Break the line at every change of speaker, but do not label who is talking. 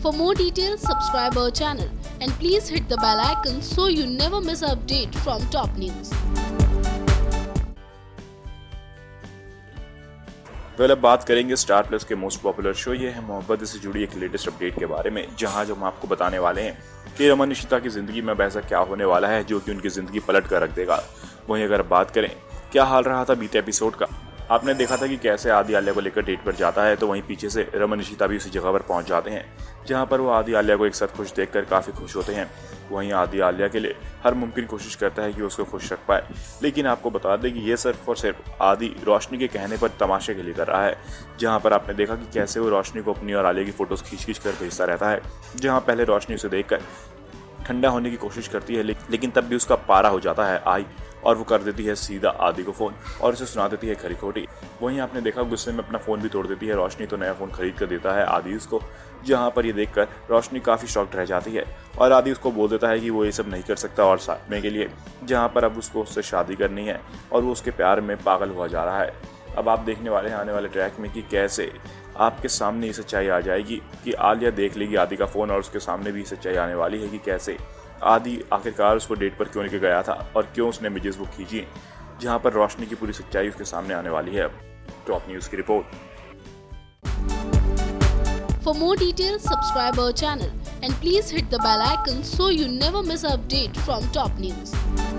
For more details, subscribe our channel and please hit the bell icon so you never miss an update from top news.
अब बात करेंगे Star Plus के most popular show Yeh Hai मोहब्बत से जुड़ी एक latest update के बारे में, जहां जो हम आपको बताने वाले हैं कि रमन निशिता की जिंदगी में अब ऐसा क्या होने वाला है जो कि उनकी जिंदगी पलट कर रख देगा। वहीं अगर बात करें क्या हाल रहा था बीते एपिसोड का, आपने देखा था कि कैसे आदि आलिया को लेकर डेट पर जाता है, तो वहीं पीछे से रमन निशिता भी उसी जगह पर पहुंच जाते हैं जहां पर वो आदि आलिया को एक साथ खुश देखकर काफी खुश होते हैं। वहीं आदि आलिया के लिए हर मुमकिन कोशिश करता है कि उसको खुश रख पाए, लेकिन आपको बता दें कि ये सिर्फ और सिर्फ आदि रोशनी के कहने पर तमाशे के लिए कर रहा है। जहां पर आपने देखा कि कैसे वो रोशनी को अपनी और आलिया की फोटोज खींच कर भेजता रहता है, जहां पहले रोशनी उसे देखकर ठंडा होने की कोशिश करती है, लेकिन तब भी उसका पारा हो जाता है आई, और वो कर देती है सीधा आदि को फोन और उसे सुना देती है खरी खोटी। वहीं आपने देखा गुस्से में अपना फोन भी तोड़ देती है रोशनी, तो नया फोन खरीद कर देता है आदि उसको, जहां पर ये देखकर रोशनी काफी शॉक्ड रह जाती है और आदि उसको बोल देता है कि वो ये सब नहीं कर सकता और साथ में के लिए, जहां पर अब उसको उससे शादी करनी है और वो उसके प्यार में पागल हुआ जा रहा है। अब आप देखने वाले हैं आने वाले ट्रैक में कि कैसे आपके सामने ये सच्चाई आ जाएगी कि आलिया देख लेगी आदि का फोन और उसके सामने भी सच्चाई आने वाली है कि कैसे आदि आखिरकार उसको डेट पर क्यों लेके गया था और क्यों उसने इमेजेस बुक खींची, जहां पर रोशनी की पूरी सच्चाई उसके सामने आने वाली है। अब टॉप न्यूज की रिपोर्ट।
For more details, subscribe our channel and please hit the bell icon so you never miss an update from top news.